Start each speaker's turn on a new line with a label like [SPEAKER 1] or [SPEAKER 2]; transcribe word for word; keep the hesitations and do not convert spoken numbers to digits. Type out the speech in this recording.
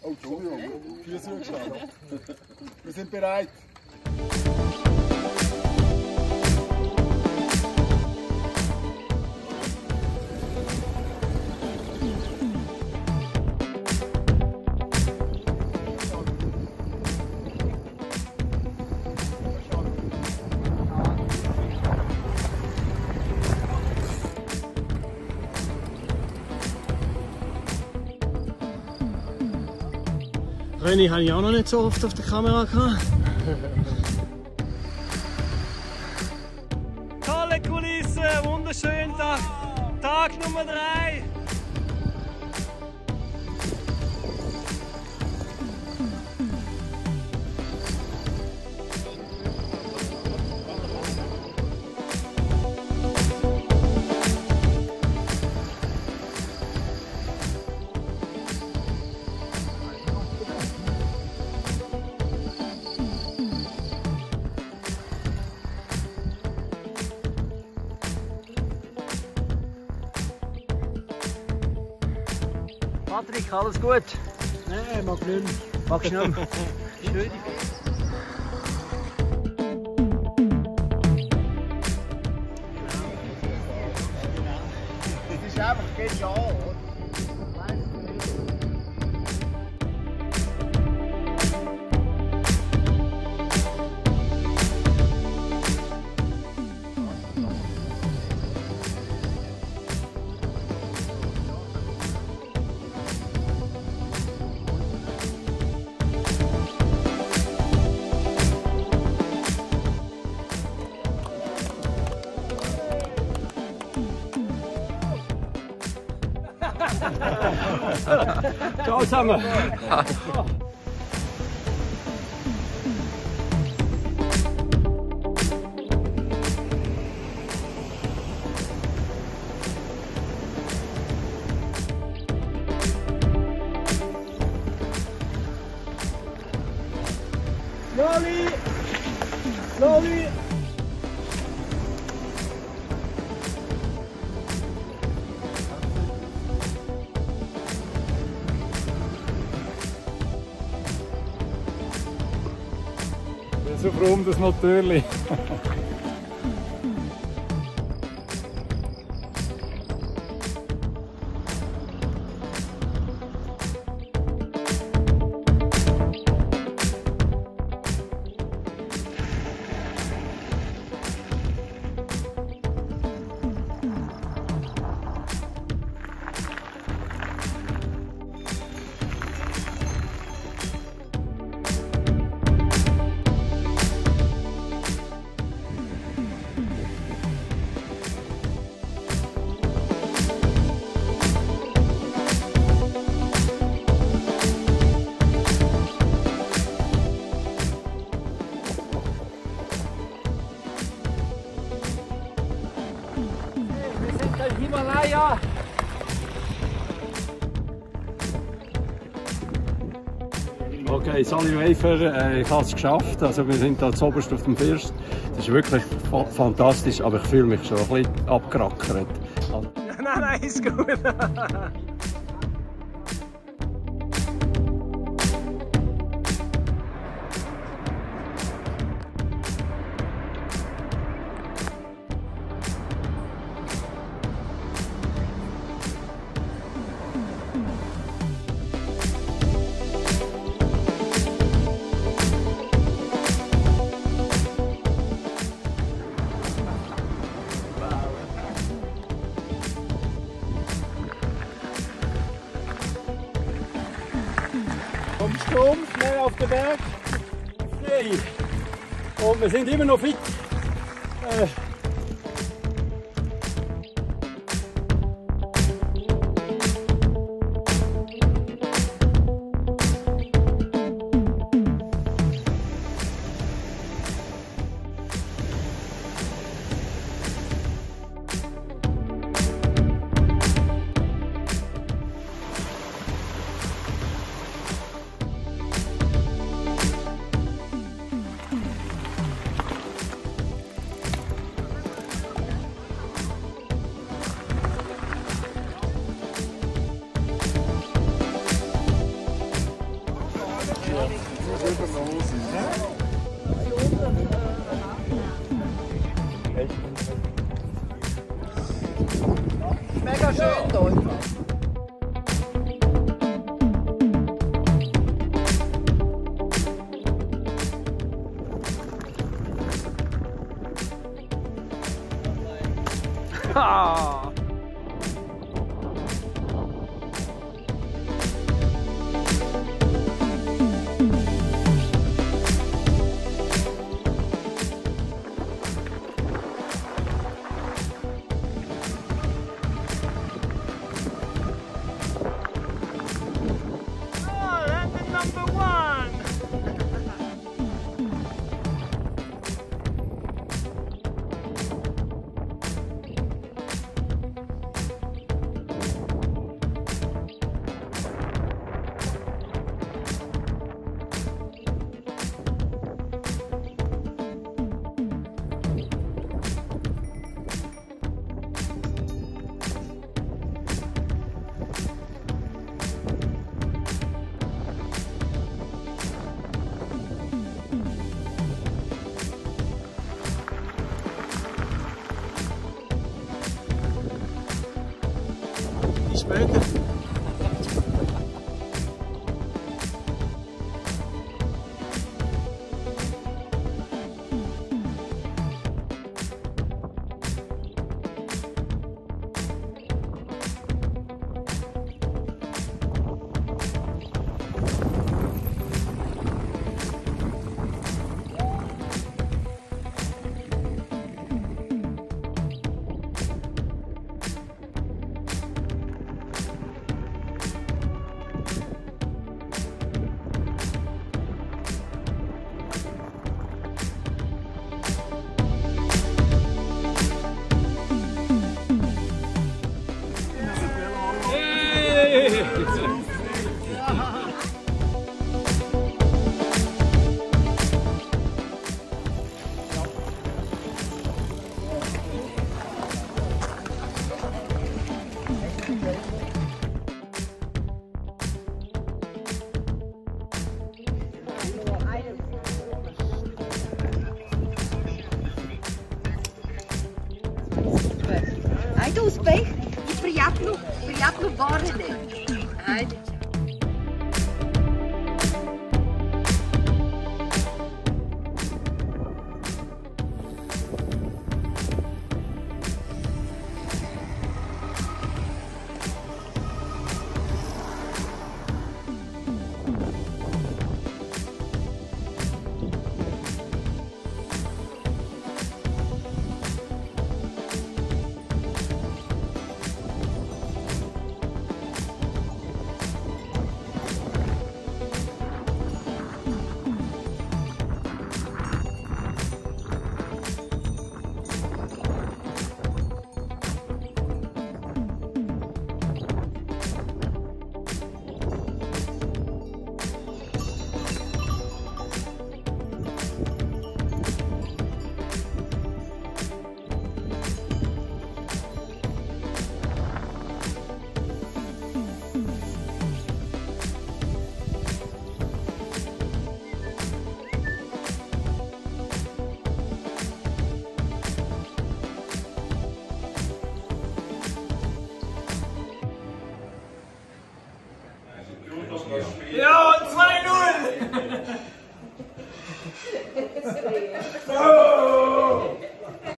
[SPEAKER 1] Oh, Entschuldigung, viel zugeschlagen. Wir sind bereit.
[SPEAKER 2] René habe ich auch noch nicht so oft auf der Kamera gehabt. Tolle Kulisse, wunderschön Tag, Tag Nummer drei. Patrick, alles gut?
[SPEAKER 3] Nein, mag nicht mehr.
[SPEAKER 2] Magst du nicht mehr? Schön.
[SPEAKER 3] Das ist einfach genial.
[SPEAKER 2] Ciao zusammen!
[SPEAKER 3] Slowly! Slowly!
[SPEAKER 4] So froh um das natürlich.
[SPEAKER 2] Himalaya!
[SPEAKER 4] Okay, Sally Wafer, äh, ich habe es geschafft. Also wir sind da zuoberst auf dem First. Das ist wirklich fa fantastisch, aber ich fühle mich schon ein bisschen abgerackert.
[SPEAKER 2] Nein, nein, ist gut.
[SPEAKER 3] Vom Sturm schnell auf den Berg. Frei. Und wir sind immer noch fit. Äh,
[SPEAKER 5] Mega schön hier.
[SPEAKER 2] Ah! Später.
[SPEAKER 6] Ajde uspeh i prijatno, prijatno varenje. Ajde.
[SPEAKER 2] Ja, zwei null! Oh!